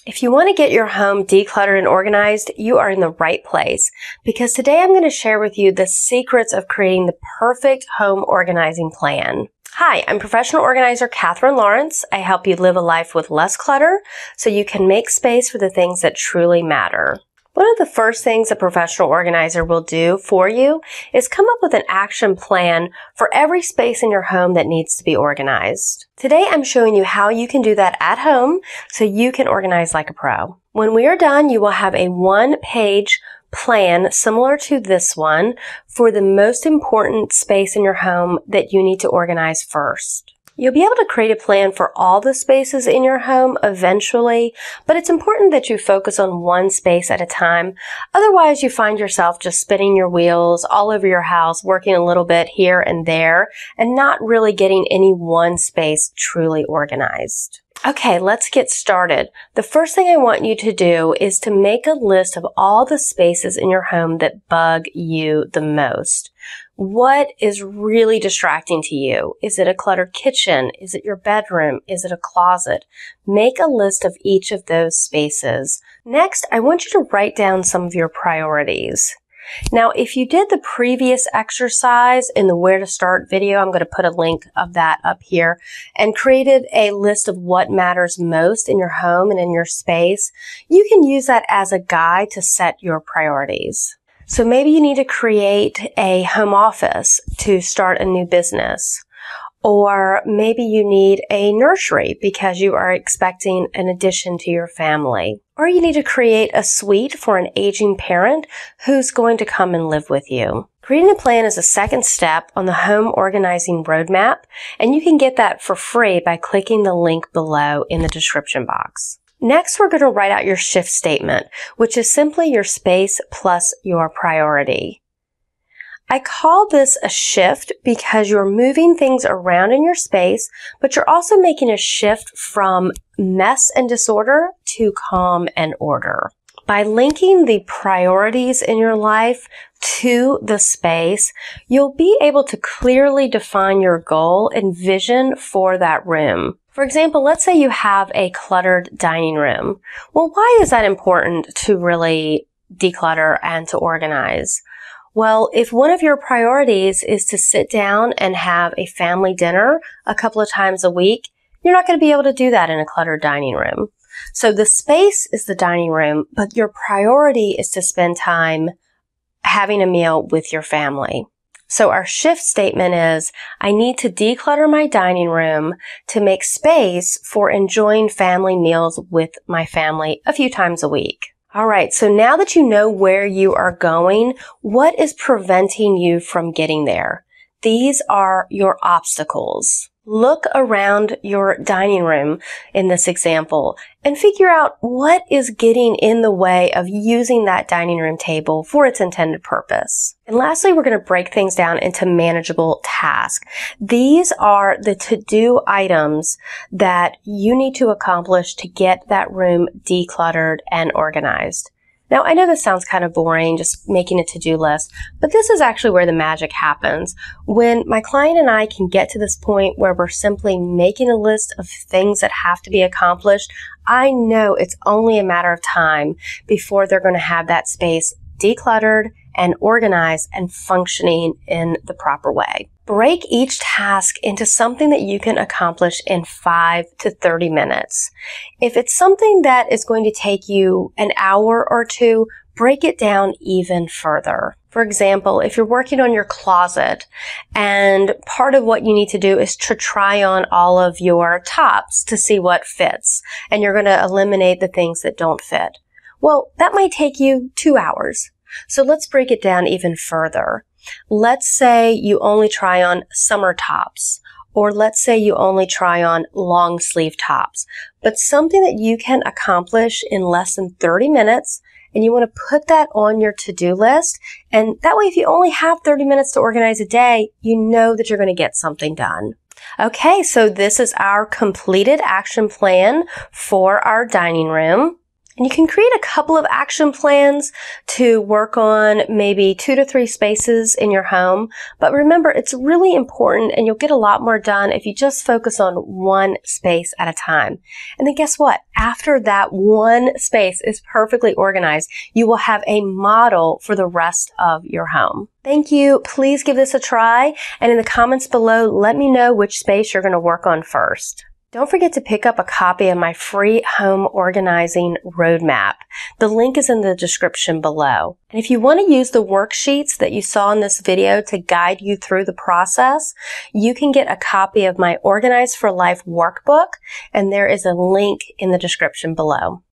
If you want to get your home decluttered and organized, you are in the right place, because today I'm going to share with you the secrets of creating the perfect home organizing plan. Hi, I'm professional organizer Catherine Lawrence. I help you live a life with less clutter so you can make space for the things that truly matter. One of the first things a professional organizer will do for you is come up with an action plan for every space in your home that needs to be organized. Today I'm showing you how you can do that at home so you can organize like a pro. When we are done, you will have a one-page plan similar to this one for the most important space in your home that you need to organize first. You'll be able to create a plan for all the spaces in your home eventually, but it's important that you focus on one space at a time. Otherwise, you find yourself just spinning your wheels all over your house, working a little bit here and there, and not really getting any one space truly organized. Okay, let's get started. The first thing I want you to do is to make a list of all the spaces in your home that bug you the most. What is really distracting to you? Is it a cluttered kitchen? Is it your bedroom? Is it a closet? Make a list of each of those spaces. Next, I want you to write down some of your priorities. Now, if you did the previous exercise in the Where to Start video, I'm going to put a link of that up here, and created a list of what matters most in your home and in your space, you can use that as a guide to set your priorities. So maybe you need to create a home office to start a new business. Or maybe you need a nursery because you are expecting an addition to your family. Or you need to create a suite for an aging parent who's going to come and live with you. Creating a plan is a second step on the home organizing roadmap, and you can get that for free by clicking the link below in the description box. Next, we're going to write out your shift statement, which is simply your space plus your priority. I call this a shift because you're moving things around in your space, but you're also making a shift from mess and disorder to calm and order. By linking the priorities in your life to the space, you'll be able to clearly define your goal and vision for that room. For example, let's say you have a cluttered dining room. Well, why is that important to really declutter and to organize? Well, if one of your priorities is to sit down and have a family dinner a couple of times a week, you're not going to be able to do that in a cluttered dining room. So the space is the dining room, but your priority is to spend time having a meal with your family. So our shift statement is, I need to declutter my dining room to make space for enjoying family meals with my family a few times a week. All right, so now that you know where you are going, what is preventing you from getting there? These are your obstacles. Look around your dining room in this example and figure out what is getting in the way of using that dining room table for its intended purpose. And lastly, we're going to break things down into manageable tasks. These are the to-do items that you need to accomplish to get that room decluttered and organized. Now, I know this sounds kind of boring, just making a to-do list, but this is actually where the magic happens. When my client and I can get to this point where we're simply making a list of things that have to be accomplished, I know it's only a matter of time before they're going to have that space decluttered and organized and functioning in the proper way. Break each task into something that you can accomplish in 5 to 30 minutes. If it's something that is going to take you an hour or two, break it down even further. For example, if you're working on your closet and part of what you need to do is to try on all of your tops to see what fits, and you're going to eliminate the things that don't fit. Well, that might take you 2 hours. So let's break it down even further. Let's say you only try on summer tops, or let's say you only try on long sleeve tops, but something that you can accomplish in less than 30 minutes, and you want to put that on your to-do list. And that way, if you only have 30 minutes to organize a day, you know that you're going to get something done. Okay, so this is our completed action plan for our dining room. And you can create a couple of action plans to work on maybe 2 to 3 spaces in your home. But remember, it's really important and you'll get a lot more done if you just focus on one space at a time. And then guess what? After that one space is perfectly organized, you will have a model for the rest of your home. Thank you. Please give this a try. And in the comments below, let me know which space you're going to work on first. Don't forget to pick up a copy of my free home organizing roadmap. The link is in the description below. And if you want to use the worksheets that you saw in this video to guide you through the process, you can get a copy of my Organize for Life workbook, and there is a link in the description below.